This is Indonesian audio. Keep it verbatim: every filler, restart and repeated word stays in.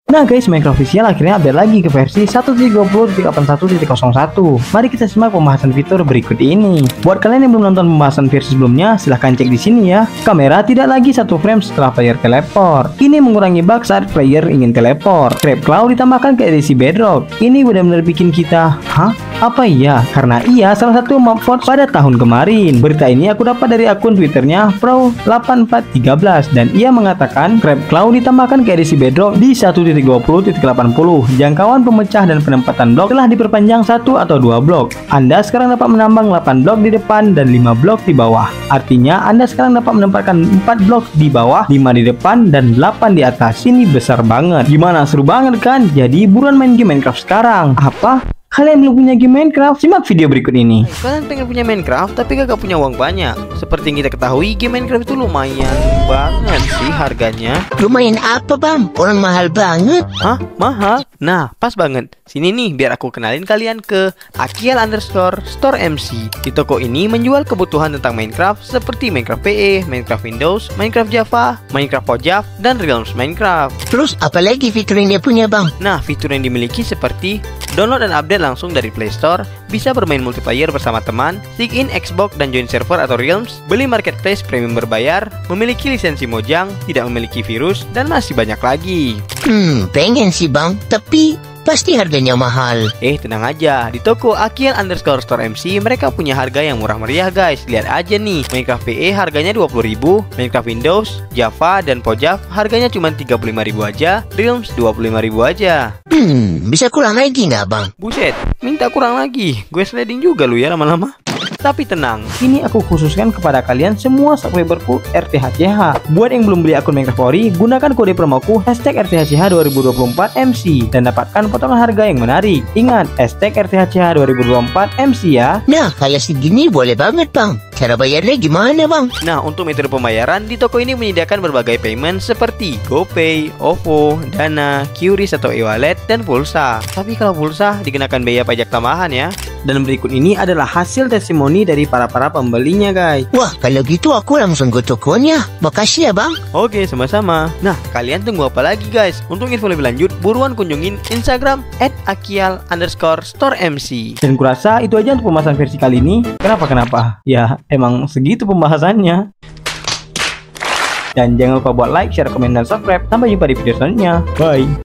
Nah guys, Minecraft Official akhirnya update lagi ke versi satu titik dua puluh titik delapan puluh satu titik nol satu. Mari kita simak pembahasan fitur berikut ini. Buat kalian yang belum nonton pembahasan versi sebelumnya, silahkan cek di sini ya. Kamera tidak lagi satu frame setelah player teleport. Ini mengurangi bug saat player ingin teleport. Trap Cloud ditambahkan ke edisi Bedrock. Ini benar-benar bikin kita, hah? Apa iya? Karena ia salah satu map vote pada tahun kemarin. Berita ini aku dapat dari akun Twitternya Pro delapan empat tiga belas dan ia mengatakan Trap Cloud ditambahkan ke edisi Bedrock di satu titik dua puluh titik delapan puluh. Jangkauan pemecah dan penempatan blok telah diperpanjang satu atau dua blok. Anda sekarang dapat menambang delapan blok di depan dan lima blok di bawah. Artinya Anda sekarang dapat menempatkan empat blok di bawah, lima di depan dan delapan di atas. Ini besar banget. Gimana, seru banget kan? Jadi buruan main game Minecraft sekarang. Apa? Kalian belum punya game Minecraft? Simak video berikut ini. Kalian pengen punya Minecraft tapi gak punya uang banyak. Seperti yang kita ketahui, game Minecraft itu lumayan banget sih harganya. Lumayan apa bang? Orang mahal banget. Hah? Mahal? Nah, pas banget. Sini nih, biar aku kenalin kalian ke Akial underscore Store M C. Di toko ini menjual kebutuhan tentang Minecraft seperti Minecraft P E, Minecraft Windows, Minecraft Java, Minecraft Mojave, dan Realms Minecraft. Terus apa lagi fitur yang dia punya bang? Nah, fitur yang dimiliki seperti download dan update langsung dari Play Store, bisa bermain multiplayer bersama teman, sign in Xbox dan join server atau Realms, beli marketplace premium berbayar, memiliki lisensi Mojang, tidak memiliki virus, dan masih banyak lagi. Hmm, pengen sih bang, tapi pasti harganya mahal. Eh, tenang aja, di toko Akial underscore Store M C mereka punya harga yang murah meriah guys. Lihat aja nih, Minecraft P E harganya dua puluh ribu, Minecraft Windows, Java, dan Mojave harganya cuma tiga puluh lima ribu aja, Realms dua puluh lima ribu aja. Hmm, bisa kurang lagi nggak bang? Buset, minta kurang lagi, gue sliding juga lu ya lama-lama. Tapi tenang, Ini aku khususkan kepada kalian semua subscriberku R T H C H. Buat yang belum beli akun Minecraft Ori, gunakan kode promoku hashtag R T H C H dua ribu dua puluh empat M C dan dapatkan potongan harga yang menarik. Ingat, hashtag R T H C H dua ribu dua puluh empat M C ya. Nah, kayak segini boleh banget bang. Cara bayarnya gimana bang? nah untuk metode pembayaran di toko ini menyediakan berbagai payment seperti GoPay, OVO, Dana, QRIS atau e-wallet, dan pulsa. Tapi kalau pulsa dikenakan biaya pajak tambahan ya. Dan berikut ini adalah hasil testimoni dari para-para pembelinya guys. Wah, kalau gitu aku langsung ke tokonya. Makasih ya bang. Oke, sama-sama. Nah, kalian tunggu apa lagi guys? Untuk info lebih lanjut, buruan kunjungin Instagram at akial underscore store mc. Dan kurasa itu aja untuk pembahasan versi kali ini. Kenapa-kenapa? Ya, emang segitu pembahasannya. Dan jangan lupa buat like, share, komen, dan subscribe. Sampai jumpa di video selanjutnya. Bye.